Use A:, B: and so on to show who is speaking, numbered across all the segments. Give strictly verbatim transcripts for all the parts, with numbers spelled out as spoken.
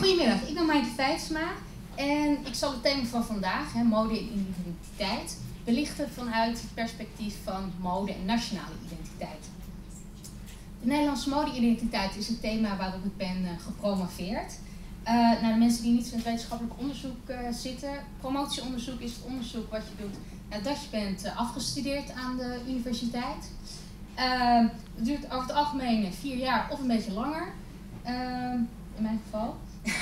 A: Goedemiddag, ik ben Maaike Feitsma en ik zal het thema van vandaag, hè, mode en identiteit, belichten vanuit het perspectief van mode en nationale identiteit. De Nederlandse mode-identiteit is een thema waarop ik ben uh, gepromoveerd. Uh, nou, de mensen die niet in het wetenschappelijk onderzoek uh, zitten, promotieonderzoek is het onderzoek wat je doet nadat je bent uh, afgestudeerd aan de universiteit. Uh, het duurt over het algemeen vier jaar of een beetje langer, uh, in mijn geval.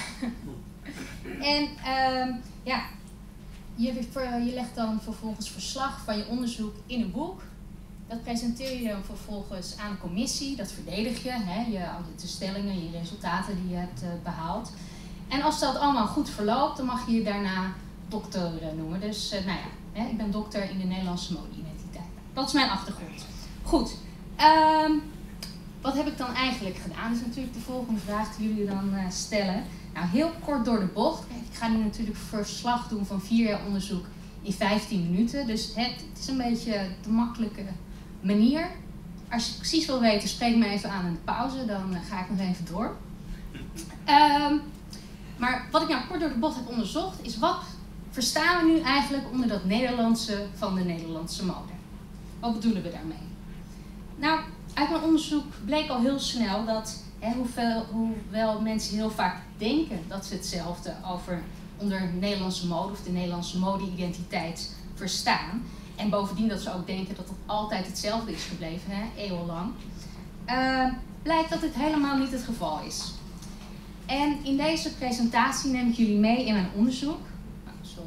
A: en uh, ja, je, je legt dan vervolgens verslag van je onderzoek in een boek. Dat presenteer je dan vervolgens aan een commissie, dat verdedig je, hè, je, de stellingen, je resultaten die je hebt uh, behaald. En als dat allemaal goed verloopt, dan mag je je daarna dokter uh, noemen. Dus uh, nou ja, hè, ik ben dokter in de Nederlandse mode-identiteit. Dat is mijn achtergrond. Goed, um, wat heb ik dan eigenlijk gedaan? Dat is natuurlijk de volgende vraag die jullie dan uh, stellen. Nou, heel kort door de bocht. Ik ga nu natuurlijk verslag doen van vier jaar onderzoek in vijftien minuten. Dus het, het is een beetje de makkelijke manier. Als je precies wil weten, spreek me even aan in de pauze, dan uh, ga ik nog even door. Um, maar wat ik nou kort door de bocht heb onderzocht, is wat verstaan we nu eigenlijk onder dat Nederlandse van de Nederlandse mode? Wat bedoelen we daarmee? Nou, uit mijn onderzoek bleek al heel snel dat, hè, hoeveel, hoewel mensen heel vaak denken dat ze hetzelfde over onder Nederlandse mode of de Nederlandse mode-identiteit verstaan, en bovendien dat ze ook denken dat het altijd hetzelfde is gebleven, hè, eeuwenlang, uh, blijkt dat dit helemaal niet het geval is. En in deze presentatie neem ik jullie mee in mijn onderzoek. Oh, sorry.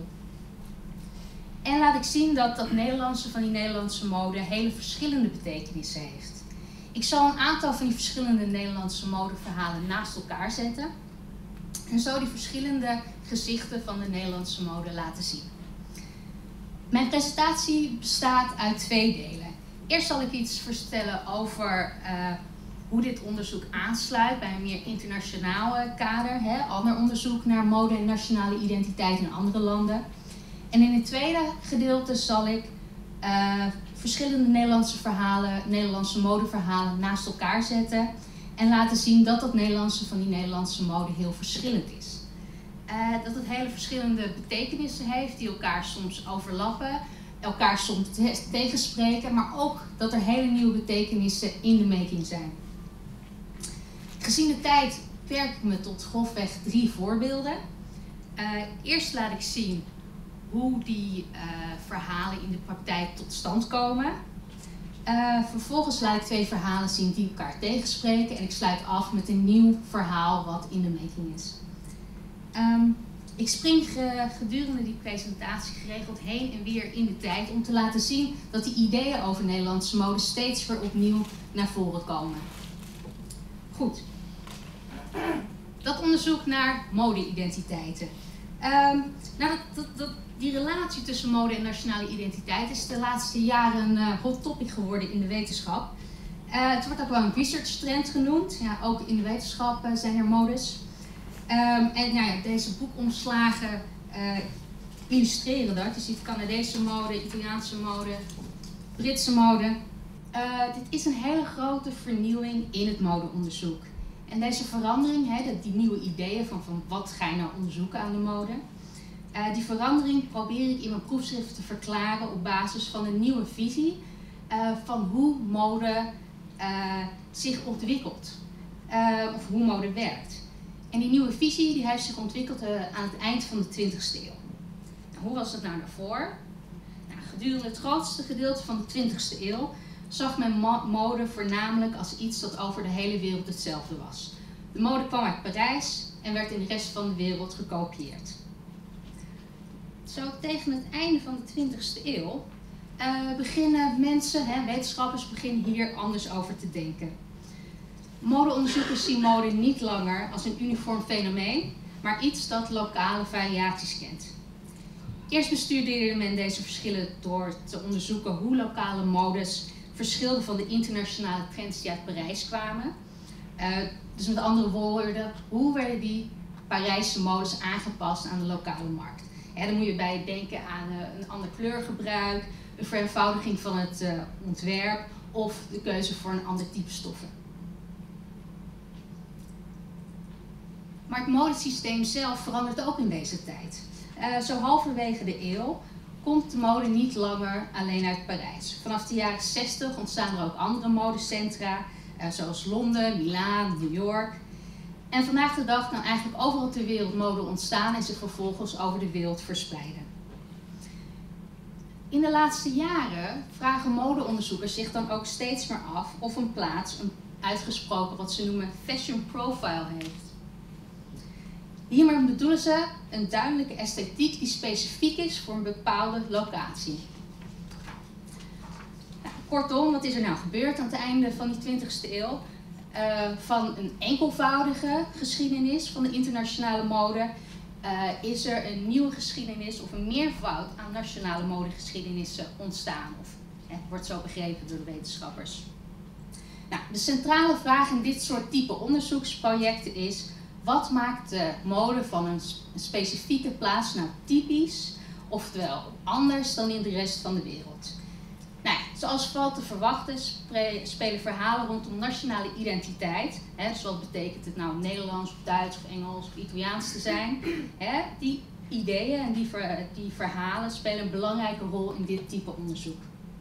A: En laat ik zien dat dat Nederlandse van die Nederlandse mode hele verschillende betekenissen heeft. Ik zal een aantal van die verschillende Nederlandse modeverhalen naast elkaar zetten. En zo die verschillende gezichten van de Nederlandse mode laten zien. Mijn presentatie bestaat uit twee delen. Eerst zal ik iets vertellen over uh, hoe dit onderzoek aansluit bij een meer internationaal kader. Hè, ander onderzoek naar mode en nationale identiteit in andere landen. En in het tweede gedeelte zal ik uh, verschillende Nederlandse verhalen, Nederlandse modeverhalen naast elkaar zetten. En laten zien dat dat Nederlandse van die Nederlandse mode heel verschillend is. Uh, dat het hele verschillende betekenissen heeft die elkaar soms overlappen, elkaar soms te tegenspreken, maar ook dat er hele nieuwe betekenissen in de making zijn. Gezien de tijd beperk ik me tot grofweg drie voorbeelden. Uh, eerst laat ik zien hoe die uh, verhalen in de praktijk tot stand komen. Uh, vervolgens laat ik twee verhalen zien die elkaar tegenspreken en ik sluit af met een nieuw verhaal wat in de making is. Um, ik spring gedurende die presentatie geregeld heen en weer in de tijd om te laten zien dat die ideeën over Nederlandse mode steeds weer opnieuw naar voren komen. Goed. Dat onderzoek naar mode-identiteiten. Um, nou, dat, dat, dat, die relatie tussen mode en nationale identiteit is de laatste jaren een uh, hot topic geworden in de wetenschap. Uh, het wordt ook wel een research trend genoemd. Ja, ook in de wetenschap uh, zijn er modes. Um, en nou ja, deze boekomslagen uh, illustreren dat. Je ziet Canadese mode, Italiaanse mode, Britse mode. Uh, dit is een hele grote vernieuwing in het modeonderzoek. En deze verandering, hè, die nieuwe ideeën van, van wat ga je nou onderzoeken aan de mode, uh, die verandering probeer ik in mijn proefschrift te verklaren op basis van een nieuwe visie uh, van hoe mode uh, zich ontwikkelt. Uh, of hoe mode werkt. En die nieuwe visie die heeft zich ontwikkeld uh, aan het eind van de twintigste eeuw. Nou, hoe was dat nou daarvoor? Nou, gedurende het grootste gedeelte van de twintigste eeuw zag men mode voornamelijk als iets dat over de hele wereld hetzelfde was. De mode kwam uit Parijs en werd in de rest van de wereld gekopieerd. Zo tegen het einde van de twintigste eeuw uh, beginnen mensen, hè, wetenschappers, beginnen hier anders over te denken. Modeonderzoekers zien mode niet langer als een uniform fenomeen, maar iets dat lokale variaties kent. Eerst bestudeerde men deze verschillen door te onderzoeken hoe lokale modes verschilden van de internationale trends die uit Parijs kwamen. Uh, dus met andere woorden, hoe werden die Parijse modes aangepast aan de lokale markt? Ja, dan moet je bij denken aan uh, een ander kleurgebruik, een vereenvoudiging van het uh, ontwerp of de keuze voor een ander type stoffen. Maar het modesysteem zelf verandert ook in deze tijd. Uh, zo halverwege de eeuw komt de mode niet langer alleen uit Parijs. Vanaf de jaren zestig ontstaan er ook andere modecentra, uh, zoals Londen, Milaan, New York. En vandaag de dag kan eigenlijk overal ter wereld mode ontstaan en zich vervolgens over de wereld verspreiden. In de laatste jaren vragen modeonderzoekers zich dan ook steeds meer af of een plaats een uitgesproken wat ze noemen fashion profile heeft. Hiermee bedoelen ze een duidelijke esthetiek die specifiek is voor een bepaalde locatie. Nou, kortom, wat is er nou gebeurd aan het einde van die twintigste eeuw? Uh, van een enkelvoudige geschiedenis van de internationale mode uh, is er een nieuwe geschiedenis of een meervoud aan nationale modegeschiedenissen ontstaan. Of het wordt zo begrepen door de wetenschappers. Nou, de centrale vraag in dit soort type onderzoeksprojecten is: wat maakt de mode van een specifieke plaats nou typisch, oftewel anders dan in de rest van de wereld? Nou, zoals valt te verwachten spelen verhalen rondom nationale identiteit, hè, dus wat betekent het nou Nederlands of Duits of Engels of Italiaans te zijn, hè, die ideeën en die, ver, die verhalen spelen een belangrijke rol in dit type onderzoek.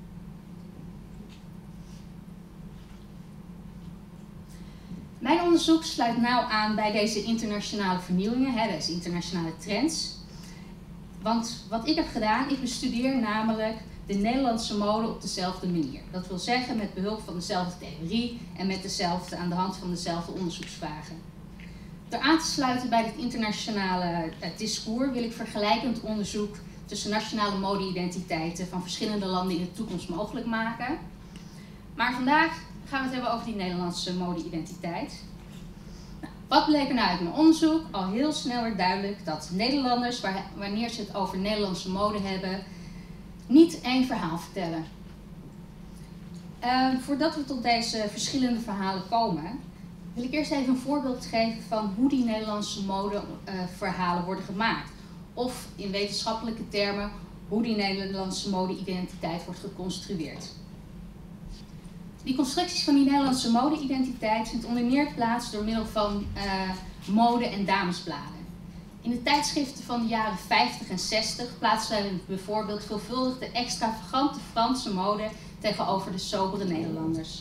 A: Mijn onderzoek sluit nauw aan bij deze internationale vernieuwingen, hè, deze internationale trends. Want wat ik heb gedaan, ik bestudeer namelijk de Nederlandse mode op dezelfde manier. Dat wil zeggen met behulp van dezelfde theorie en met dezelfde, aan de hand van dezelfde onderzoeksvragen. Door aan te sluiten bij dit internationale uh, discours wil ik vergelijkend onderzoek tussen nationale mode-identiteiten van verschillende landen in de toekomst mogelijk maken. Maar vandaag gaan we het hebben over die Nederlandse mode-identiteit. Nou, wat bleek er nou uit mijn onderzoek? Al heel snel werd duidelijk dat Nederlanders, waar, wanneer ze het over Nederlandse mode hebben, niet één verhaal vertellen. Uh, voordat we tot deze verschillende verhalen komen, wil ik eerst even een voorbeeld geven van hoe die Nederlandse modeverhalen uh, worden gemaakt. Of in wetenschappelijke termen, hoe die Nederlandse mode-identiteit wordt geconstrueerd. Die constructies van die Nederlandse mode-identiteit vindt onder meer plaats door middel van uh, mode- en damesbladen. In de tijdschriften van de jaren vijftig en zestig plaatsen wij bijvoorbeeld veelvuldig de extravagante Franse mode tegenover de sobere Nederlanders.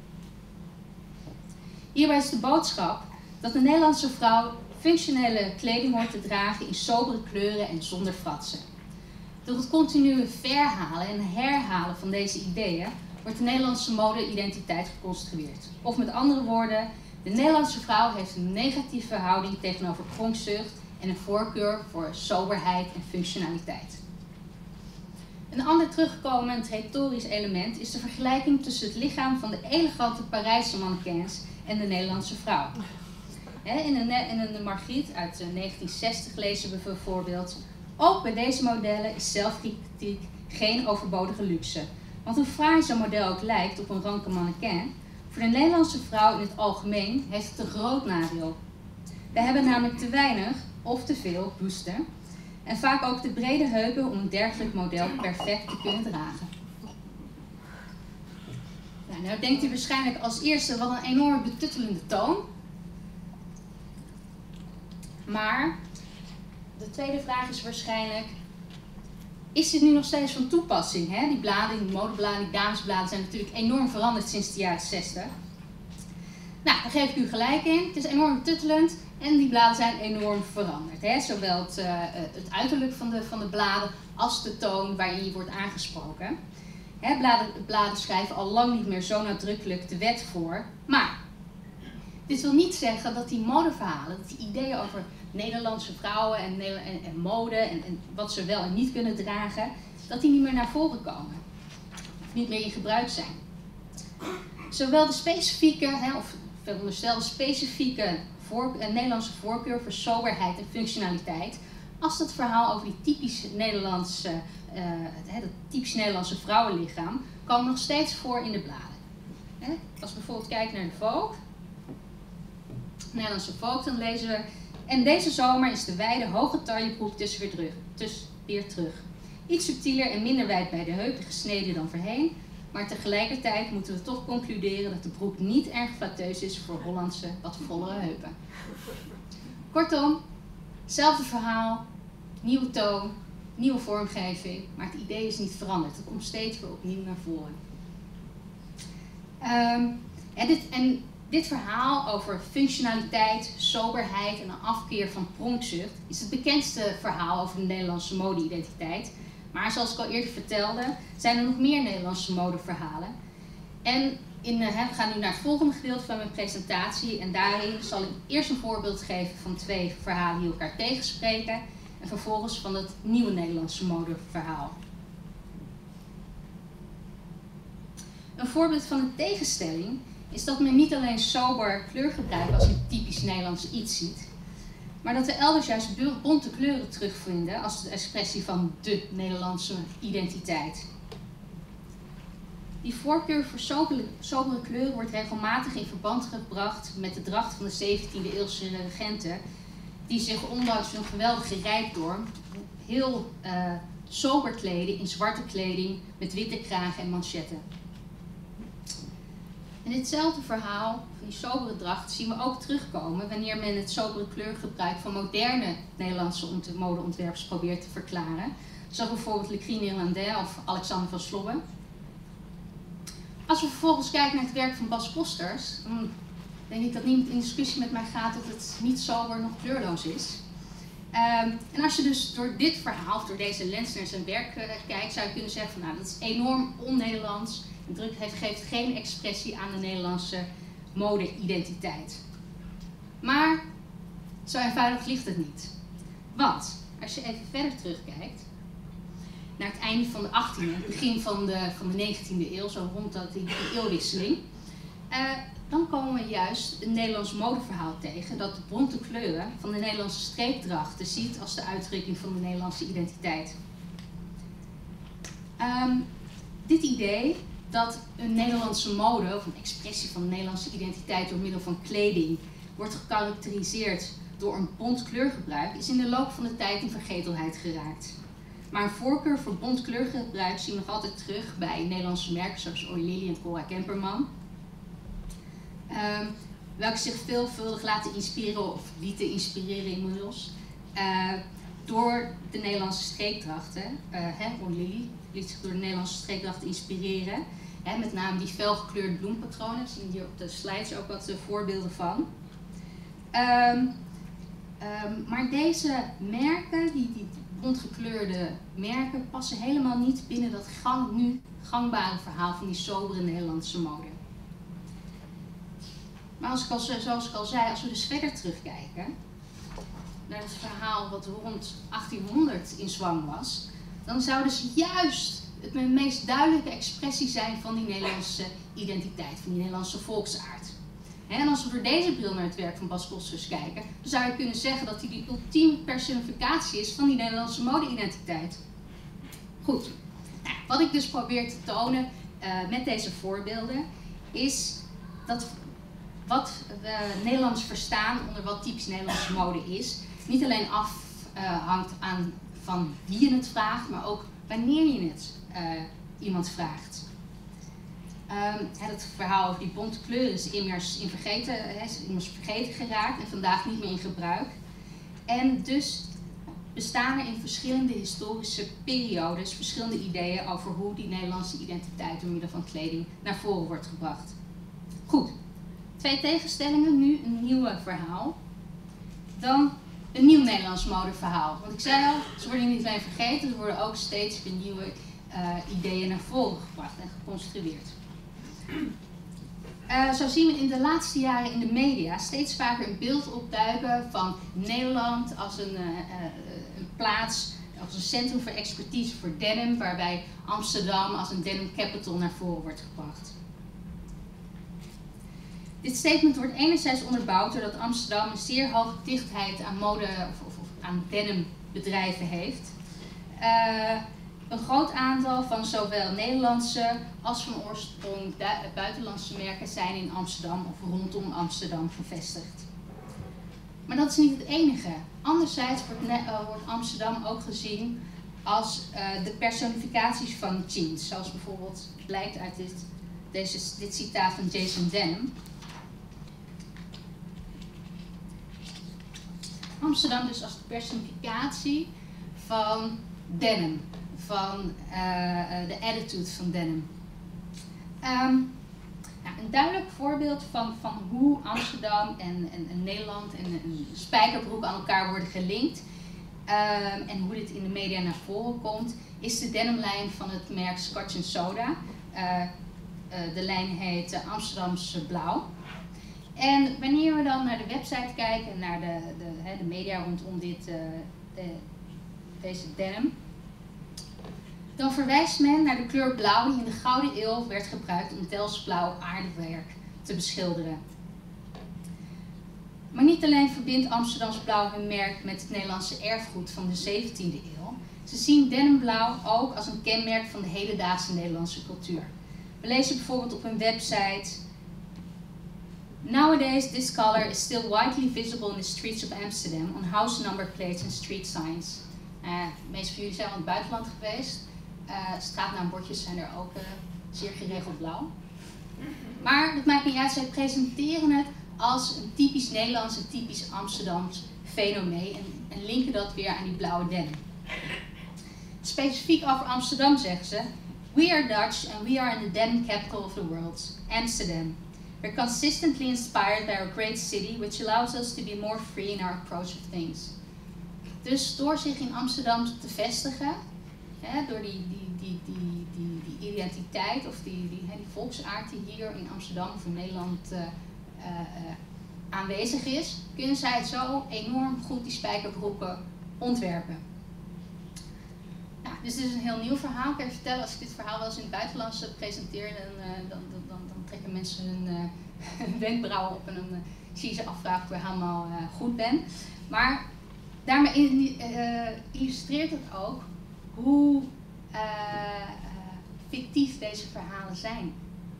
A: Hierbij is de boodschap dat de Nederlandse vrouw functionele kleding hoort te dragen in sobere kleuren en zonder fratsen. Door het continue verhalen en herhalen van deze ideeën wordt de Nederlandse mode-identiteit geconstrueerd. Of met andere woorden, de Nederlandse vrouw heeft een negatieve houding tegenover pronkzucht en een voorkeur voor soberheid en functionaliteit. Een ander terugkomend retorisch element is de vergelijking tussen het lichaam van de elegante Parijse mannequins en de Nederlandse vrouw. In een, in een Margriet uit negentien zestig lezen we bijvoorbeeld: ook bij deze modellen is zelfkritiek geen overbodige luxe. Want hoe fraai zo'n model ook lijkt op een ranke mannequin, voor de Nederlandse vrouw in het algemeen heeft het een groot nadeel. We hebben namelijk te weinig of te veel buste en vaak ook de brede heupen om een dergelijk model perfect te kunnen dragen. Nou, nou denkt u waarschijnlijk als eerste wat een enorm betuttelende toon. Maar de tweede vraag is waarschijnlijk: is dit nu nog steeds van toepassing? Hè? Die bladen, die modebladen, die damesbladen zijn natuurlijk enorm veranderd sinds de jaren zestig. Nou, daar geef ik u gelijk in. Het is enorm tuttelend en die bladen zijn enorm veranderd. Hè? Zowel het, uh, het uiterlijk van de, van de bladen als de toon waarin je wordt aangesproken. Hè, bladen, bladen schrijven al lang niet meer zo nadrukkelijk de wet voor. Maar dit wil niet zeggen dat die modeverhalen, dat die ideeën over Nederlandse vrouwen en, en, en mode en, en wat ze wel en niet kunnen dragen, dat die niet meer naar voren komen. Of niet meer in gebruik zijn. Zowel de specifieke, hè, of veronderstelde specifieke voor, uh, Nederlandse voorkeur voor soberheid en functionaliteit, als het verhaal over die typisch Nederlandse, uh, het, het typisch Nederlandse vrouwenlichaam, komen nog steeds voor in de bladen. Hè? Als we bijvoorbeeld kijken naar de Vogue, Nederlandse Vogue, dan lezen we: en deze zomer is de wijde hoge taillebroek dus weer terug, dus weer terug. Iets subtieler en minder wijd bij de heupen gesneden dan voorheen, Maar tegelijkertijd moeten we toch concluderen dat de broek niet erg flatteus is voor Hollandse wat vollere heupen. Kortom, hetzelfde verhaal, nieuwe toon, nieuwe vormgeving, maar het idee is niet veranderd. Het komt steeds weer opnieuw naar voren. Um, en, dit, en dit verhaal over functionaliteit, soberheid en een afkeer van pronkzucht is het bekendste verhaal over de Nederlandse mode-identiteit. Maar zoals ik al eerder vertelde, zijn er nog meer Nederlandse modeverhalen. En in, uh, we gaan nu naar het volgende gedeelte van mijn presentatie. En daarin zal ik eerst een voorbeeld geven van twee verhalen die elkaar tegenspreken. En vervolgens van het nieuwe Nederlandse modeverhaal. Een voorbeeld van een tegenstelling is dat men niet alleen sober kleurgebruik als een typisch Nederlands iets ziet, maar dat we elders juist bonte kleuren terugvinden als de expressie van de Nederlandse identiteit. Die voorkeur voor sobere, sobere kleuren wordt regelmatig in verband gebracht met de dracht van de zeventiende eeuwse regenten, die zich ondanks hun geweldige rijkdom heel uh, sober kleden in zwarte kleding met witte kragen en manchetten. En ditzelfde verhaal van die sobere dracht zien we ook terugkomen wanneer men het sobere kleurgebruik van moderne Nederlandse modeontwerpers probeert te verklaren. Zoals bijvoorbeeld Le Cri Néerlandais of Alexander van Slobben. Als we vervolgens kijken naar het werk van Bas Kosters, dan denk ik dat niemand in discussie met mij gaat dat het niet sober nog kleurloos is. Um, en als je dus door dit verhaal, of door deze lens naar zijn werk uh, kijkt, zou je kunnen zeggen van nou, dat is enorm on-Nederlands. De druk heeft, geeft geen expressie aan de Nederlandse mode-identiteit. Maar zo eenvoudig ligt het niet. Want als je even verder terugkijkt naar het einde van de achttiende, het begin van de, van de negentiende eeuw, zo rond dat die, die eeuwwisseling, uh, dan komen we juist een Nederlands modeverhaal tegen dat de bonte kleuren van de Nederlandse streepdrachten ziet als de uitdrukking van de Nederlandse identiteit. Um, dit idee dat een Nederlandse mode, of een expressie van de Nederlandse identiteit door middel van kleding, wordt gekarakteriseerd door een bont kleurgebruik, is in de loop van de tijd in vergetelheid geraakt. Maar een voorkeur voor bont kleurgebruik zien we nog altijd terug bij Nederlandse merken zoals Oei Lily en Cora Kemperman. Um, welke zich veelvuldig laten inspireren, of lieten inspireren inmiddels, uh, door de Nederlandse streekdrachten. Uh, Oei Lily liet zich door de Nederlandse streekdrachten inspireren. He, met name die felgekleurde bloempatronen, we zien hier op de slides ook wat uh, voorbeelden van. Um, um, maar deze merken, die, die bontgekleurde merken, passen helemaal niet binnen dat gang, nu gangbare verhaal van die sobere Nederlandse mode. Maar als ik al, zoals ik al zei, als we dus verder terugkijken naar het verhaal wat rond achttienhonderd in zwang was, dan zouden ze juist het meest duidelijke expressie zijn van die Nederlandse identiteit, van die Nederlandse volksaard. En als we door deze bril naar het werk van Bas Kosters kijken, dan zou je kunnen zeggen dat hij die ultieme personificatie is van die Nederlandse mode-identiteit. Goed, nou, wat ik dus probeer te tonen uh, met deze voorbeelden, is dat wat we Nederlands verstaan onder wat typisch Nederlandse mode is, niet alleen afhangt uh, aan van wie je het vraagt, maar ook wanneer je het uh, iemand vraagt. Um, het verhaal over die bonte kleuren is immers, in vergeten, he, is immers vergeten geraakt en vandaag niet meer in gebruik. En dus bestaan er in verschillende historische periodes verschillende ideeën over hoe die Nederlandse identiteit door middel van kleding naar voren wordt gebracht. Goed, twee tegenstellingen, nu een nieuw verhaal. Dan een nieuw Nederlands modeverhaal. Want ik zei al, ze worden niet alleen vergeten, ze worden ook steeds weer nieuwe uh, ideeën naar voren gebracht en geconstrueerd. Uh, zo zien we in de laatste jaren in de media steeds vaker een beeld opduiken van Nederland als een, uh, uh, een plaats, als een centrum voor expertise voor denim, waarbij Amsterdam als een denim capital naar voren wordt gebracht. Dit statement wordt enerzijds onderbouwd doordat Amsterdam een zeer hoge dichtheid aan mode of, of, of aan denimbedrijven heeft. Uh, een groot aantal van zowel Nederlandse als van oorsprong buitenlandse merken zijn in Amsterdam of rondom Amsterdam gevestigd. Maar dat is niet het enige. Anderzijds wordt, uh, wordt Amsterdam ook gezien als uh, de personificaties van jeans. Zoals bijvoorbeeld blijkt uit dit, deze, dit citaat van Jason Denham. Amsterdam dus als de personificatie van Denham. Van uh, uh, de attitude van Denham. Um, nou, een duidelijk voorbeeld van, van hoe Amsterdam en, en, en Nederland en een spijkerbroek aan elkaar worden gelinkt. Um, en hoe dit in de media naar voren komt, is de denimlijn van het merk Scotch and Soda. Uh, uh, de lijn heet uh, Amsterdamse Blauw. En wanneer we dan naar de website kijken, naar de, de, he, de media rondom dit, uh, de, deze denim, dan verwijst men naar de kleur blauw die in de Gouden Eeuw werd gebruikt om Delftsblauw aardewerk te beschilderen. Maar niet alleen verbindt Amsterdams Blauw hun merk met het Nederlandse erfgoed van de zeventiende eeuw. Ze zien denimblauw ook als een kenmerk van de hedendaagse Nederlandse cultuur. We lezen bijvoorbeeld op hun website: Nowadays this color is still widely visible in the streets of Amsterdam on house number plates and street signs. Uh, de meeste van jullie zijn al in het buitenland geweest. Uh, straatnaambordjes zijn er ook uh, zeer geregeld blauw. Maar dat maakt niet uit, zij presenteren het als een typisch Nederlands en typisch Amsterdams fenomeen en, en linken dat weer aan die blauwe denim. Specifiek over Amsterdam zeggen ze: We are Dutch and we are in the denim capital of the world, Amsterdam. We're consistently inspired by our great city, which allows us to be more free in our approach of things. Dus door zich in Amsterdam te vestigen, hè, door die, die, die, die, die, die identiteit of die, die, hè, die volksaard die hier in Amsterdam of in Nederland uh, uh, uh, aanwezig is, kunnen zij het zo enorm goed die spijkerbroeken ontwerpen. Nou, dus dit is een heel nieuw verhaal. Ik kan je vertellen, als ik dit verhaal wel eens in het buitenland presenteer, dan, uh, dan, dan, dan, dan trekken mensen hun, uh, hun wenkbrauwen op en dan uh, zie je ze afvragen of ik weer helemaal uh, goed ben. Maar daarmee uh, illustreert het ook hoe uh, uh, fictief deze verhalen zijn.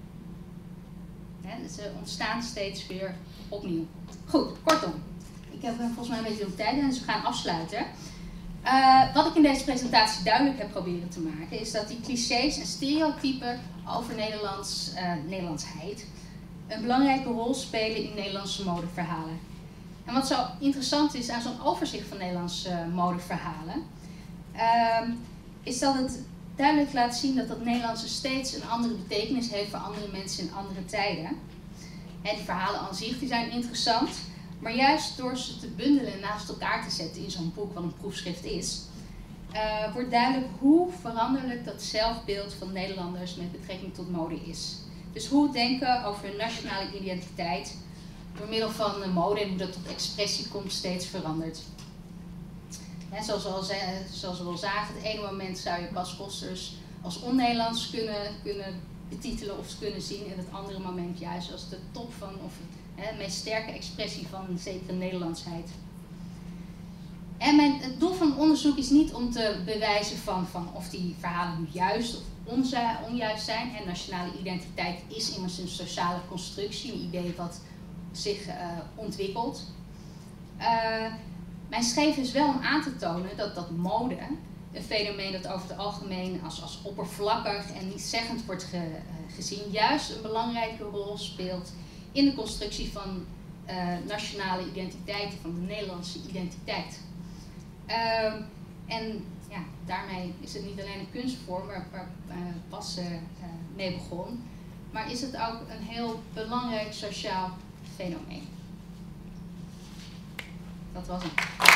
A: Hè, ze ontstaan steeds weer opnieuw. Goed, kortom. Ik heb volgens mij een beetje de tijd en dus we gaan afsluiten. Uh, wat ik in deze presentatie duidelijk heb proberen te maken, is dat die clichés en stereotypen over Nederlands, uh, Nederlandsheid een belangrijke rol spelen in Nederlandse modeverhalen. En wat zo interessant is aan zo'n overzicht van Nederlandse uh, modeverhalen, uh, is dat het duidelijk laat zien dat dat Nederlandse steeds een andere betekenis heeft voor andere mensen in andere tijden. En die verhalen aan zich die zijn interessant, maar juist door ze te bundelen en naast elkaar te zetten in zo'n boek wat een proefschrift is, uh, wordt duidelijk hoe veranderlijk dat zelfbeeld van Nederlanders met betrekking tot mode is. Dus hoe denken over hun nationale identiteit door middel van uh, mode en hoe dat tot expressie komt steeds verandert. He, zoals, we al, zoals we al zagen, het ene moment zou je Bas Kosters als on-Nederlands kunnen, kunnen betitelen of kunnen zien en het andere moment juist als de top van of he, de meest sterke expressie van een zekere Nederlandsheid. En mijn, het doel van het onderzoek is niet om te bewijzen van, van of die verhalen nu juist of onzu, onjuist zijn. En nationale identiteit is immers een sociale constructie, een idee wat zich uh, ontwikkelt. Uh, Mijn streven is wel om aan te tonen dat, dat mode, een fenomeen dat over het algemeen als, als oppervlakkig en niet zeggend wordt ge, uh, gezien, juist een belangrijke rol speelt in de constructie van uh, nationale identiteiten, van de Nederlandse identiteit. Uh, en ja, daarmee is het niet alleen een kunstvorm waar, waar uh, Bas uh, mee begon, maar is het ook een heel belangrijk sociaal fenomeen. Dat was het.